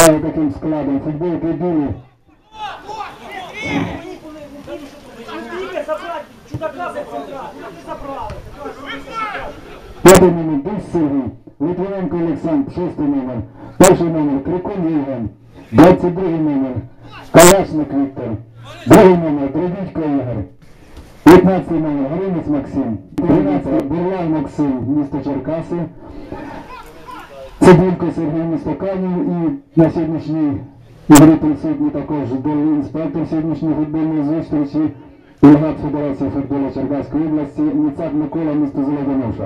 Грає таким складом. Футболки білі. П'ятий номер Дусь Сергій, Литвиненко Олександр, 6-й номер. Перший номер Крикун Євген, 22-й номер Калашник Віктор, 2-й номер Дробітько Ігор, 15-й номер Гринець Максим, 13-й Бурлай Максим, місто Черкаси, Цибулько Сергій, місто Канів, і на сьогоднішній ігрі присутні також інспектор сьогоднішньої футбольної зустрічі, делегат Федерації футболу Черкаської області, Ніцак Микола, місто Золотоноша.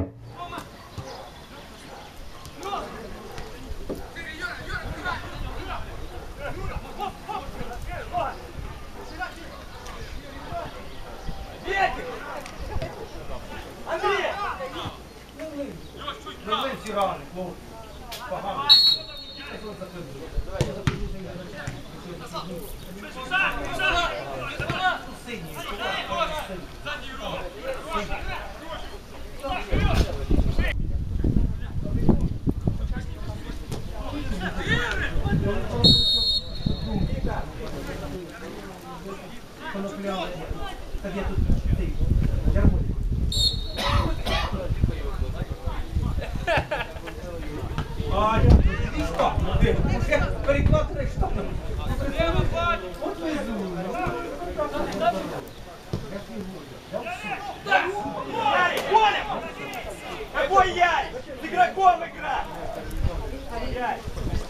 Какой яй? С игроком игра! Яй!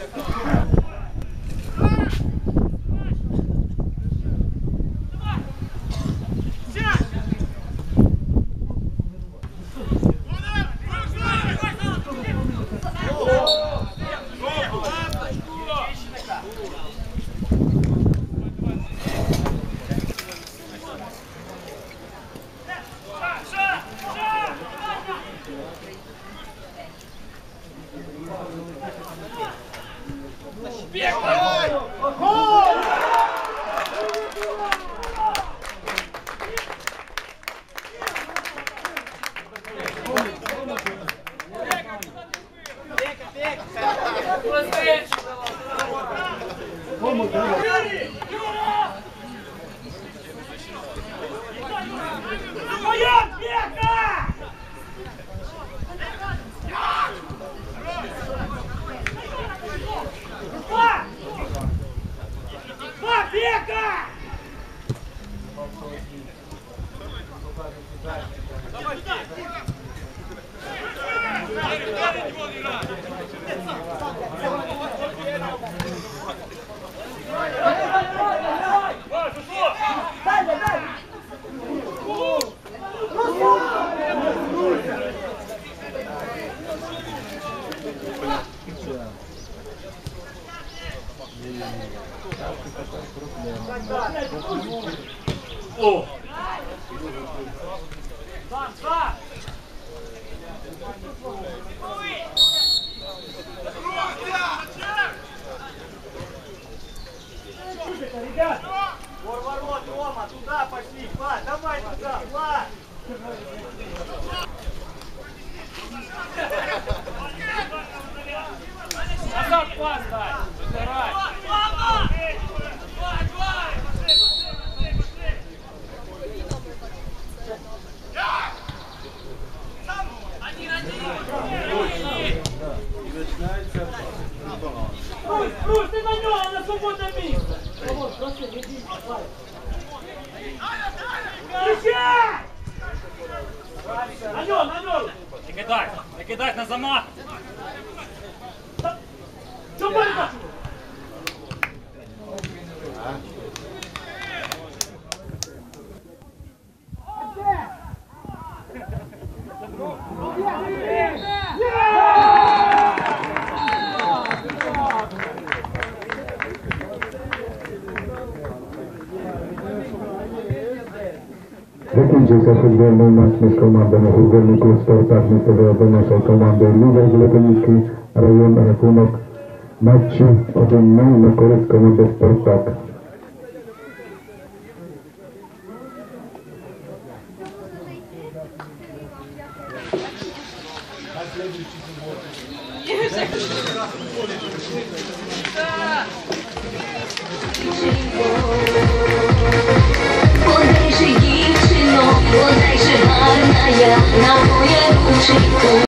Ребят! Ворот, Рома, туда пошли, Влад, давай туда, Влад! Назад пас дай! Забирай! Русь, ты на нього, на свободне місце! Кричай! На нього! Не кидай на замах! Що боротьба? Закінчився футбольний матч між командами футбольний клуб «Спартак» міста Золотоноша і командою «Ліга» Золотоніський район. Рахунок матчу 1-0 на користь команди «Спартак». Да! на моє